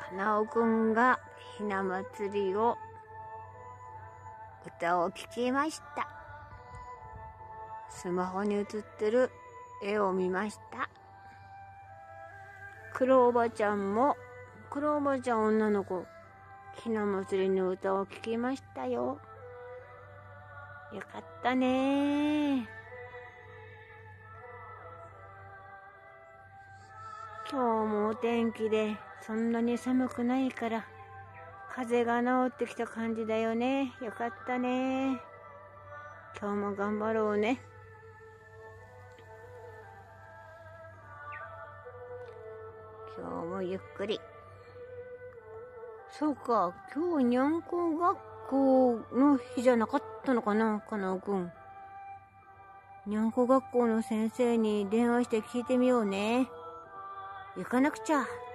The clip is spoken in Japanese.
かなおくんがひな祭りを歌を聴きました。スマホに映ってる絵を見ました。黒おばちゃん女の子、ひな祭りの歌を聴きましたよ。よかったね。今日もお天気でそんなに寒くないから風が治ってきた感じだよね。よかったね。今日も頑張ろうね。今日もゆっくり。そうか、今日にゃんこ学校の日じゃなかったのかな、かなおくん。にゃんこ学校の先生に電話して聞いてみようね。行かなくちゃ。